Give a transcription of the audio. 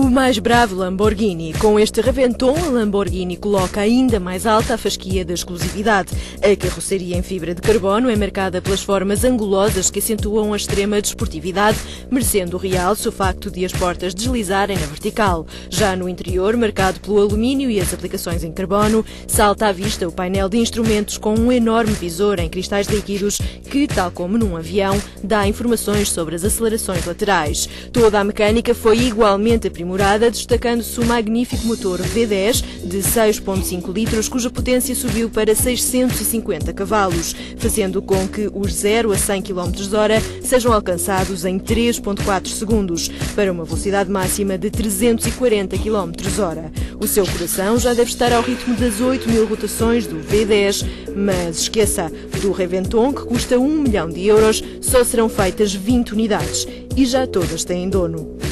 O mais bravo Lamborghini. Com este Reventon, a Lamborghini coloca ainda mais alta a fasquia da exclusividade. A carroceria em fibra de carbono é marcada pelas formas angulosas que acentuam a extrema desportividade, merecendo o realce o facto de as portas deslizarem na vertical. Já no interior, marcado pelo alumínio e as aplicações em carbono, salta à vista o painel de instrumentos com um enorme visor em cristais líquidos que, tal como num avião, dá informações sobre as acelerações laterais. Toda a mecânica foi igualmente aprimorada, destacando-se o magnífico motor V10 de 6,5 litros, cuja potência subiu para 650 cavalos, fazendo com que os 0 a 100 km/h sejam alcançados em 3,4 segundos, para uma velocidade máxima de 340 km/h. O seu coração já deve estar ao ritmo das 8.000 rotações do V10, mas esqueça, do Reventon, que custa 1 milhão de euros, só serão feitas 20 unidades e já todas têm dono.